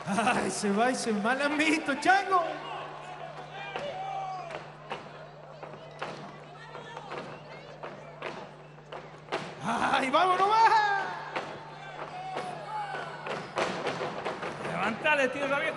Ay, se va y se mal amiguito, chango. Ay, vamos nomás. Levantale, tierra viejo.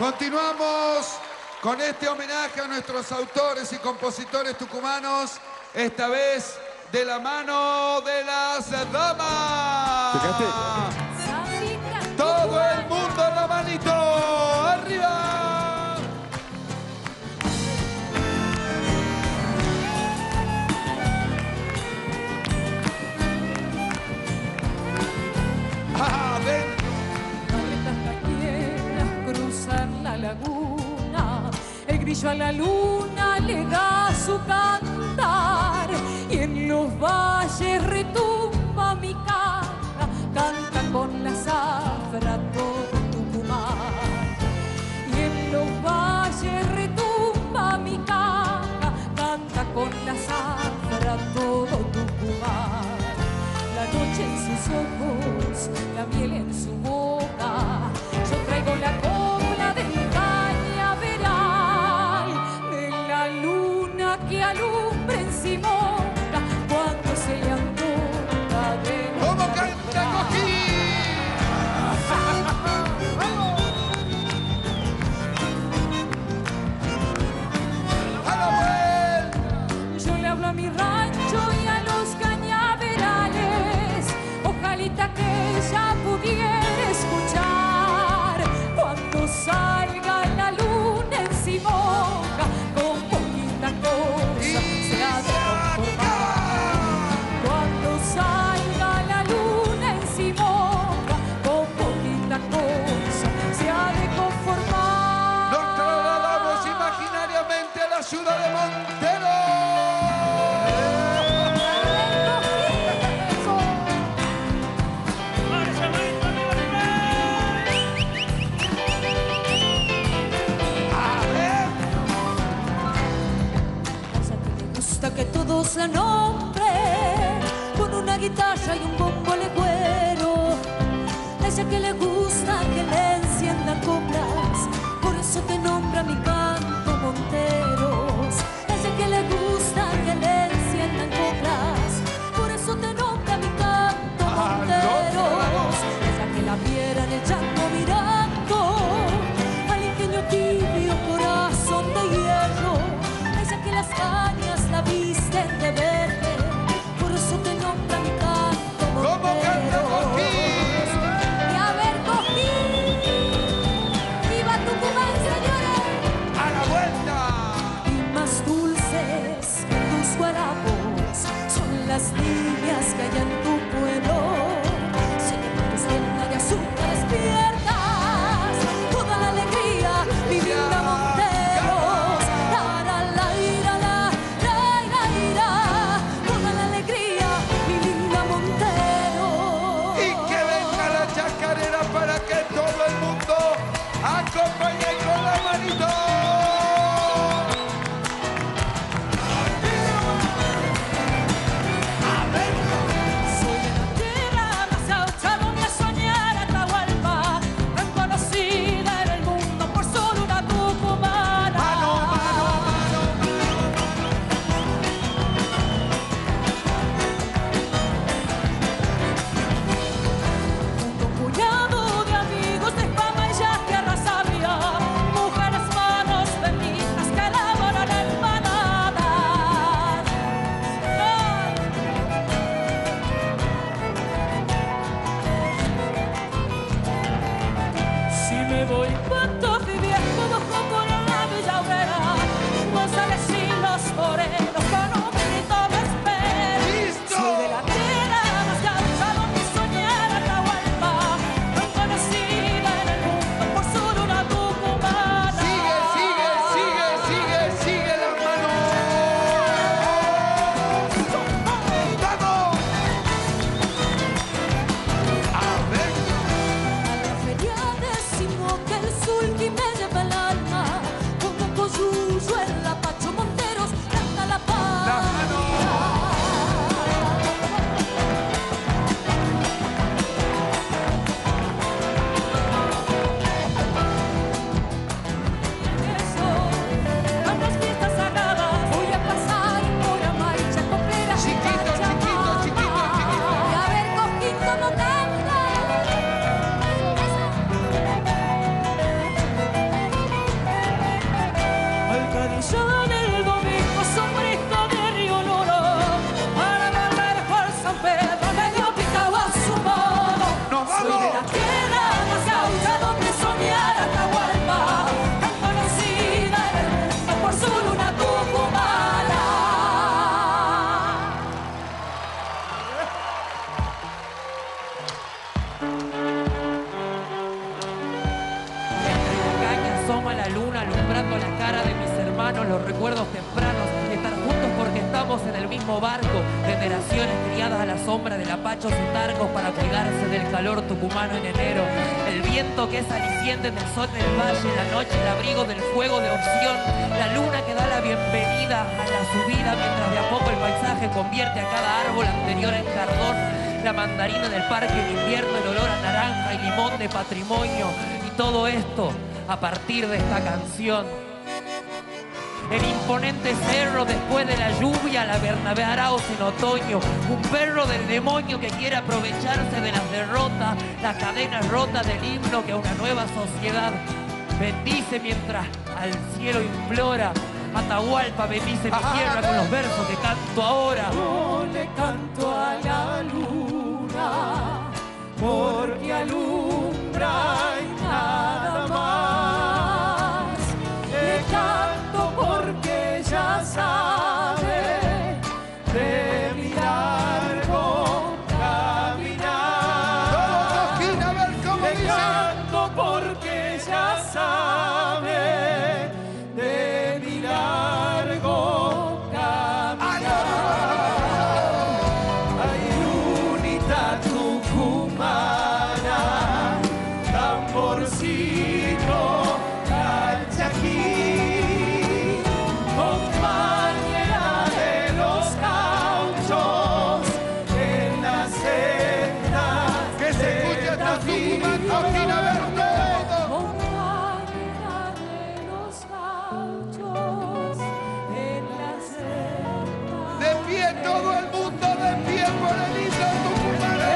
Continuamos con este homenaje a nuestros autores y compositores tucumanos, esta vez de la mano de las damas. ¿Fijaste? Todo el mundo la manito arriba. Ven. Cruzar la laguna, el grillo a la luna le da su cantar y en los valles retumba mi caja, canta con la zafra todo Tucumán. Y en los valles retumba mi caja, canta con la zafra todo Tucumán. La noche en sus ojos, la miel en su boca, yo traigo la copla del cañaveral, de la luna que alumbra en Simonga cuando se le antoja de ¿Cómo canta Coquín? ¡A la vuelta! Yo le hablo a mi rancho y a los cañaverales, ojalita que ella pudiera escuchar cuando salga la luna en Simonga, con poquita cosa se ha de conformar. Cuando salga la luna en Simonga, con poquita cosa se ha de conformar. Nos trasladamos imaginariamente a la ciudad de Montero. Que todos la nombren con una guitarra y un bombo legüero. A ella que le gusta que le enciendan coplas, por eso te nombra mi canto Monteros. A ella que le gusta que le enciendan coplas, por eso te nombra mi canto Monteros. Ella que la viera en el llanto mirando al ingenio tibio corazón de hierro. A ella que las cañas la visten de verde, por eso te nombra mi canto Monteros. ¿Cómo canta Coquín? Y a ver, Coquín, viva Tucumán, señores. ¡A la vuelta! Y más dulces que tus guarapos son las niñas que hay en tu pueblo. Si en tus tiendas de azúcar despiertas toda la alegría, mi linda Monteros. La ira, ira, toda la alegría, mi linda Monteros. Y que venga la chacarera para que todo el mundo acompañe con la manito. ¡A ver! trasnochada del domingo, sombrito de Río Loro, para volver por San Pedro, medio picado a su modo. ¡Nos Soy de vamos! la tierra más gaucha donde soñar Atahualpa, tan conocida en el mundo por su luna tucumana. Entre la caña asoma la luna alumbrando la cara de mis hermanos, los recuerdos tempranos de estar juntos porque estamos en el mismo barco, generaciones criadas a la sombra de lapachos y targos para cuidarse del calor tucumano en enero, el viento que es aliciente en el sol del valle, la noche el abrigo del fuego de opción, la luna que da la bienvenida a la subida mientras de a poco el paisaje convierte a cada árbol anterior en cardón, la mandarina del parque en invierno, el olor a naranja y limón de patrimonio, y todo esto a partir de esta canción. El imponente cerro después de la lluvia, la Bernabé Arauz en otoño, un perro del demonio que quiere aprovecharse de las derrotas, las cadenas rotas del himno que a una nueva sociedad bendice mientras al cielo implora. Atahualpa, bendice mi tierra con los versos que canto ahora. Yo le canto a la luna porque alumbra y nada más. Le canto porque ella sabe de mi largo caminar. Coquín, a ver cómo Le dice. canto porque ella sabe de mi largo caminar. Ay, lunita tucumana, tamborcito, calchaquí, compañera de los gauchos en las sendas Que se escuche hasta Tucumán, Coquín, a ver todo. Compañera de los gauchos en la selva. De pie todo el mundo, de pie por el himno tucumano.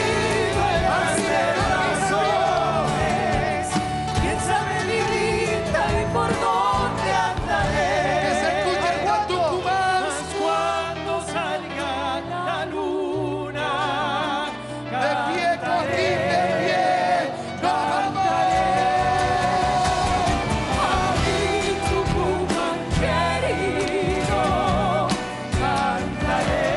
¿Quién sabe mi grita y por dónde andaré? Que se escuche hasta Tucumán. Mas cuando salga la luna, De pie, Coquín, de pie. ¡Nos vamos! a mi Tucumán querido, cantaré,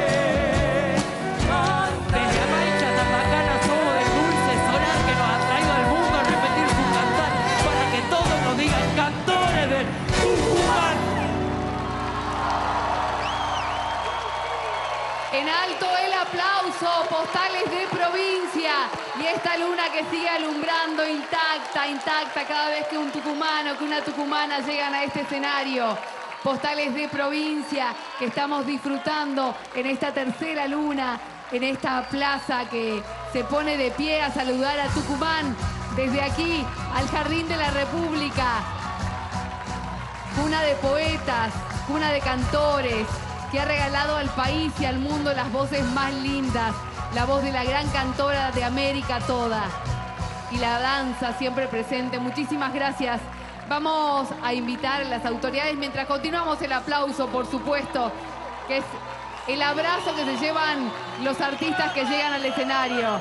Desde Amaicha, Tapacana, somos del dulce solar que nos ha traído al mundo a repetir su cantar para que todos nos digan cantores del Tucumán. En alto el aplauso, postales de provincia y esta luna que sigue alumbrando intacta, intacta cada vez que un tucumano, que una tucumana llegan a este escenario. Postales de provincia que estamos disfrutando en esta tercera luna, en esta plaza que se pone de pie a saludar a Tucumán desde aquí al Jardín de la República. Cuna de poetas, cuna de cantores, que ha regalado al país y al mundo las voces más lindas, la voz de la gran cantora de América toda. Y la danza siempre presente. Muchísimas gracias. Vamos a invitar a las autoridades mientras continuamos el aplauso, por supuesto, que es el abrazo que se llevan los artistas que llegan al escenario.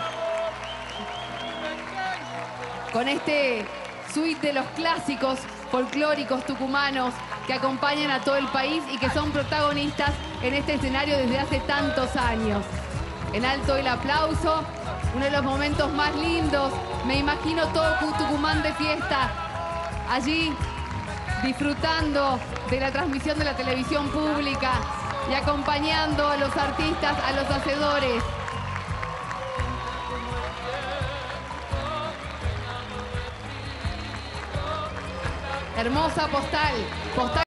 Con este suite de los clásicos folclóricos tucumanos que acompañan a todo el país y que son protagonistas en este escenario desde hace tantos años. En alto el aplauso, uno de los momentos más lindos. Me imagino todo Tucumán de fiesta, allí disfrutando de la transmisión de la televisión pública y acompañando a los artistas, a los hacedores. Hermosa postal.